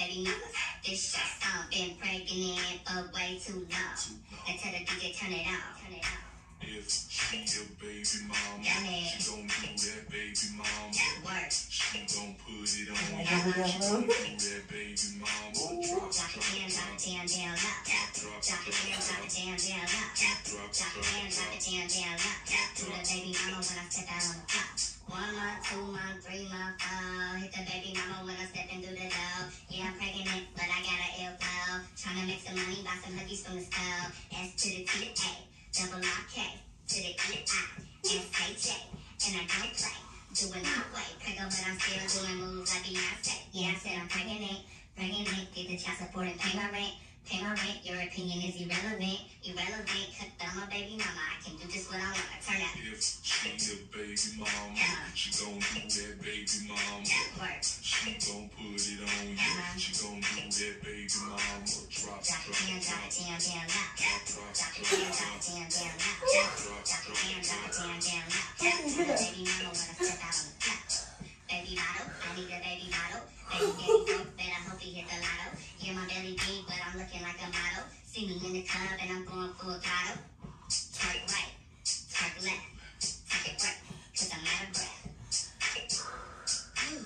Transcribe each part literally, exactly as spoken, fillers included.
baby mamas. This shit song been pregnant for way too long. I tell the D J turn it on, turn it on. If she a baby mama, she gon' do that baby mama. Work. She gon' put it on. She gon' do that baby mama. Drop, Drop it down, drop it down, down, low. Drop it down, drop it down, down, low. Drop it down, drop it down, down, low. To the baby mama when I step out on the floor. One month, two month, three month, four. Hit the baby mama when I'm stepping through the door. Yeah, I'm pregnant, but I got an ill flow. Tryna make some money, buy some huggies from the store. S to the T to A, double R K, to the E I, S H A. And I don't play, doing my way. Pregnant, but I'm still doing moves like Beyonce. Yeah, I said I'm pregnant, pregnant. Get the child support and pay my rent. Pay my rent, your opinion is irrelevant. Irrelevant, cause I'm a baby mama. I can do just what I want. Turn out. If she a baby mama, she gon' do that baby mama. Work. She gon' put it on you. She gon' do that baby mama. Drop, Drop drop, it down, drop drop. it down, down, low. Drop, Drop it down, drop it down, down, low. drop, Drop drop, it down, drop it down, down, low. Tell the baby mama when I step out on the floor. Baby model, I need a baby model. Baby daddy broke, but I hope he hit the lotto. Yeah, my belly big, but I'm looking like a model. See me in the club and I'm going full throttle. Twerk right, twerk left, take it right, cause I'm out of breath. Whew.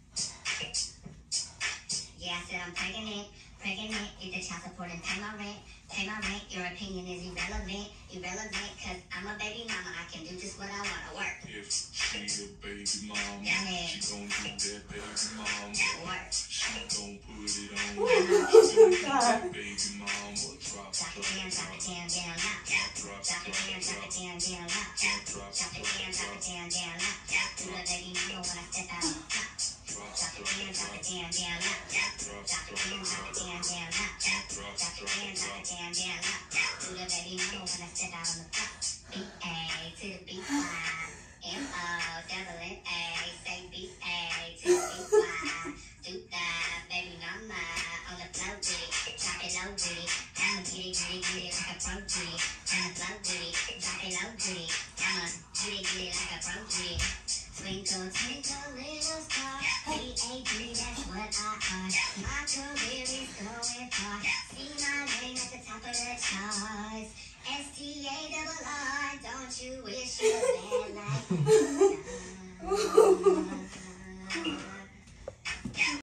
Yeah, I said I'm pregnant, pregnant. Get the child support and pay my rent. Pay my rent, your opinion is irrelevant. Irrelevant, cause I'm a baby mama. I can do just what I wanna work. If she a baby mama, Yeah. she gon' do that baby mama. Work. She gon' put it on. Ooh, She gon' do that baby mama. Drop, Drop it drop, down, drop it drop. down, down, low. Drop, Drop it down, drop it down, down, low. drop, Drop it down, drop it down, down, low. To the baby mama when I step out on the floor. drop, Drop it down, drop it down, down, low. drop, Drop it down, drop it down, down, low. drop, Drop it down, drop it down, down, low. To the baby mama when I step out on the floor. B A to the B Y, M O double N A. Say B A to the B Y. Do that, baby mama on the floor with it. Drop it low with it. I'ma get it, get it, get it like a pro with it. I'ma flow with it. Drop it low with it. I'ma get it, get it like a pro with it. Twinkle, twinkle, little star. B A D, that's what I are. My career is going far. See my name at the top of the charts. S T A double R, don't you wish you were there like me?